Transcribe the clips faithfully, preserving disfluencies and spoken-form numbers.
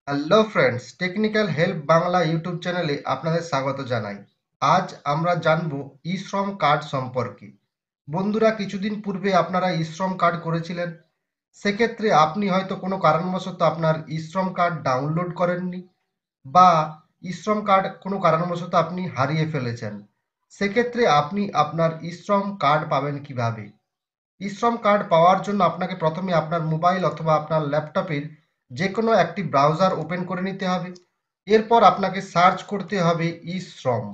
Hello friends, technical help Bangla YouTube চ্যানেলে আপনাদের স্বাগত জানাই। আজ আমরা জানব ই শ্রম কার্ড সম্পর্কে। বন্ধুরা, কিছুদিন পূর্বে আপনারা ই শ্রম কার্ড করেছিলেন। সেক্ষেত্রে আপনি হয়তো কোনো কারণবশত আপনার ই শ্রম কার্ড ডাউনলোড করেননি, বা ই শ্রম কার্ড কোনো কারণবশত আপনি হারিয়ে ফেলেছেন। সেক্ষেত্রে আপনি আপনার ই শ্রম কার্ড পাবেন কিভাবে? ই শ্রম কার্ড পাওয়ার জন্য আপনাকে প্রথমে আপনার মোবাইল অথবা আপনার ল্যাপটপের যে কোনো একটি ব্রাউজার ওপেন করে নিতে হবে। এরপর আপনাকে সার্চ করতে হবে ই শ্রম।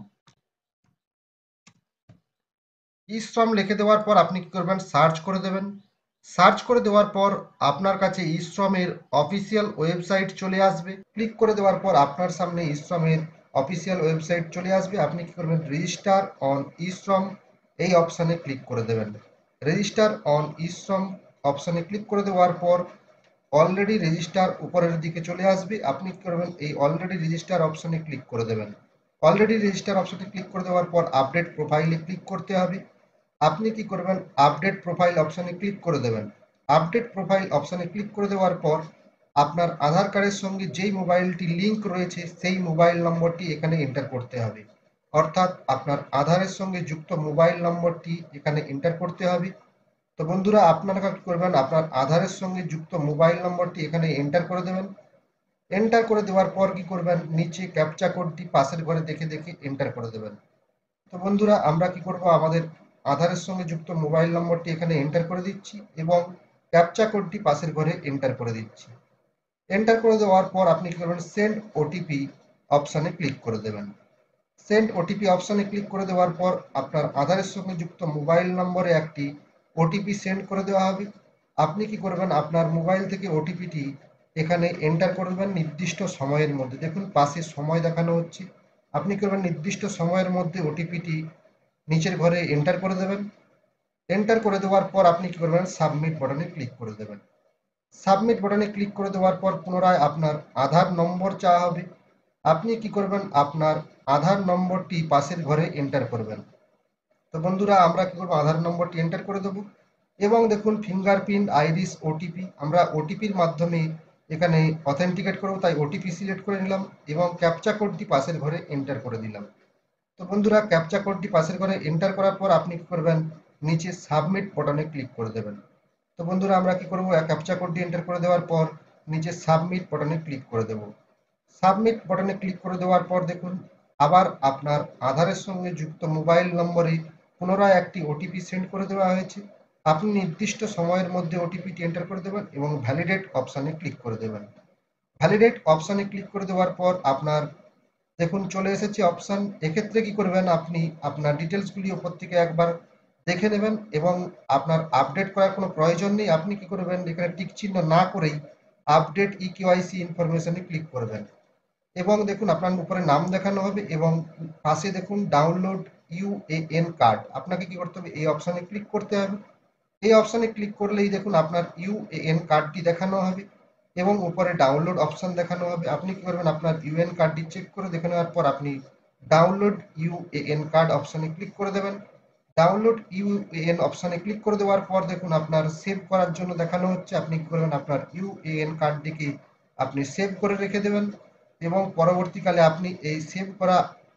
ই শ্রম লিখে দেওয়ার পর আপনি কি করবেন, সার্চ করে দেবেন। সার্চ করে দেওয়ার পর আপনার কাছে ই শ্রমের অফিসিয়াল ওয়েবসাইট চলে আসবে। ক্লিক করে দেওয়ার পর আপনার সামনে ই শ্রমের অফিসিয়াল ওয়েবসাইট চলে আসবে। আপনি কি করবেন, রেজিস্টার অন ই শ্রম এই অপশানে ক্লিক করে দেবেন। রেজিস্টার অন ই শ্রম অপশানে ক্লিক করে দেওয়ার পর অলরেডি রেজিস্টার উপরের দিকে চলে আসবে। আপনি কি করবেন, এই অলরেডি রেজিস্টার অপশনে ক্লিক করে দেবেন। অলরেডি রেজিস্টার অপশনে ক্লিক করে দেওয়ার পর আপডেট প্রোফাইলে ক্লিক করতে হবে। আপনি কি করবেন, আপডেট প্রোফাইল অপশনে ক্লিক করে দেবেন। আপডেট প্রোফাইল অপশনে ক্লিক করে দেওয়ার পর আপনার আধার কার্ডের সঙ্গে যেই মোবাইলটি লিঙ্ক রয়েছে সেই মোবাইল নম্বরটি এখানে এন্টার করতে হবে। অর্থাৎ আপনার আধারের সঙ্গে যুক্ত মোবাইল নম্বরটি এখানে এন্টার করতে হবে। তো বন্ধুরা, আপনারা কি করবেন, আপনার আধারের সঙ্গে যুক্ত মোবাইল নম্বরটি এখানে এন্টার করে দেবেন। এন্টার করে দেওয়ার পর কি করবেন, নিচে ক্যাপচা কোডটি পাশের ঘরে দেখে দেখে এন্টার করে দেবেন। তো বন্ধুরা, আমরা কি করব, আমাদের আধারের সঙ্গে যুক্ত মোবাইল নম্বরটি এখানে এন্টার করে দিচ্ছি এবং ক্যাপচা কোডটি পাশের ঘরে এন্টার করে দিচ্ছি। এন্টার করে দেওয়ার পর আপনি কি করবেন, সেন্ড ওটিপি অপশানে ক্লিক করে দেবেন। সেন্ড ওটিপি অপশানে ক্লিক করে দেওয়ার পর আপনার আধারের সঙ্গে যুক্ত মোবাইল নম্বরে একটি ওটিপি সেন্ড করে দেওয়া হবে। আপনি কি করবেন, আপনার মোবাইল থেকে ওটিপিটি এখানে এন্টার করবেন নির্দিষ্ট সময়ের মধ্যে। দেখুন পাশে সময় দেখানো হচ্ছে। আপনি করবেন নির্দিষ্ট সময়ের মধ্যে ওটিপিটি নিচের ঘরে এন্টার করে দেবেন। এন্টার করে দেওয়ার পর আপনি কি করবেন, সাবমিট বাটনে ক্লিক করে দেবেন। সাবমিট বাটনে ক্লিক করে দেওয়ার পর পুনরায় আপনার আধার নম্বর চাওয়া হবে। আপনি কি করবেন, আপনার আধার নম্বরটি পাশের ঘরে এন্টার করবেন। তো বন্ধুরা, আমরা কি করবো, আধার নম্বরটি এন্টার করে দেবো এবং দেখুন ফিঙ্গারপ্রিন্ট, আইরিস, ওটিপি, আমরা ওটিপির মাধ্যমে এখানে অথেন্টিকেট করবো, তাই ওটিপি সিলেক্ট করে নিলাম এবং ক্যাপচা কোডটি পাশের ঘরে এন্টার করে দিলাম। তো বন্ধুরা, ক্যাপচা কোডটি পাশের ঘরে এন্টার করার পর আপনি কি করবেন, নিচে সাবমিট বাটনে ক্লিক করে দেবেন। তো বন্ধুরা, আমরা কি করবো, ক্যাপচা কোডটি এন্টার করে দেওয়ার পর নিচে সাবমিট বাটনে ক্লিক করে দেব। সাবমিট বাটনে ক্লিক করে দেওয়ার পর দেখুন আবার আপনার আধারের সঙ্গে যুক্ত মোবাইল নম্বরে পুনরায় একটি ওটিপি সেন্ড করে দেওয়া হয়েছে। আপনি নির্দিষ্ট সময়ের মধ্যে ওটিপিটি এন্টার করে দেবেন এবং ভ্যালিডেট অপশানে ক্লিক করে দেবেন। ভ্যালিডেট অপশানে ক্লিক করে দেওয়ার পর আপনার দেখুন চলে এসেছে অপশান। এক্ষেত্রে কি করবেন, আপনি আপনার ডিটেলসগুলি ওপর থেকে একবার দেখে নেবেন এবং আপনার আপডেট করার কোনো প্রয়োজন নেই। আপনি কি করবেন, এখানে টিক চিহ্ন না করেই আপডেট ই কেওয়াইসি ইনফরমেশনে ক্লিক করবেন এবং দেখুন আপনার উপরে নাম দেখানো হবে এবং পাশে দেখুন ডাউনলোড ইউএএন কার্ড। আপনাকে কি করতে হবে, এই অপশানে ক্লিক করতে হবে। এই অপশানে ক্লিক করলেই দেখুন আপনার ইউএএন কার্ডটি দেখানো হবে এবং উপরে ডাউনলোড অপশান দেখানো হবে। আপনি কি করবেন, আপনার ইউএন কার্ডটি চেক করে দেখে নেওয়ার পর আপনি ডাউনলোড ইউএএন কার্ড অপশানে ক্লিক করে দেবেন। ডাউনলোড ইউএএন অপশানে ক্লিক করে দেওয়ার পর দেখুন আপনার সেভ করার জন্য দেখানো হচ্ছে। আপনি কি করবেন, আপনার ইউএএন কার্ডটিকে আপনি সেভ করে রেখে দেবেন এবং পরবর্তীকালে আপনি এই সেভ করা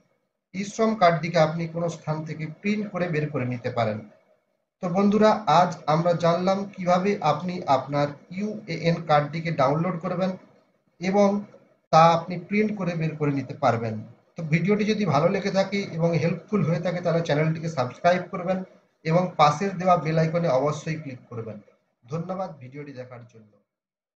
ই শ্রম কার্ডটিকে আপনি কোনো স্থান থেকে প্রিন্ট করে বের করে নিতে পারেন। তো বন্ধুরা, আজ আমরা জানলাম কিভাবে আপনি আপনার ইউএএন কার্ডটিকে ডাউনলোড করবেন এবং তা আপনি প্রিন্ট করে বের করে নিতে পারবেন। তো ভিডিওটি যদি ভালো লেগে থাকে এবং হেল্পফুল হয়ে থাকে তাহলে চ্যানেলটিকে সাবস্ক্রাইব করবেন এবং পাশের দেওয়া বেল আইকনে অবশ্যই ক্লিক করবেন। ধন্যবাদ ভিডিওটি দেখার জন্য।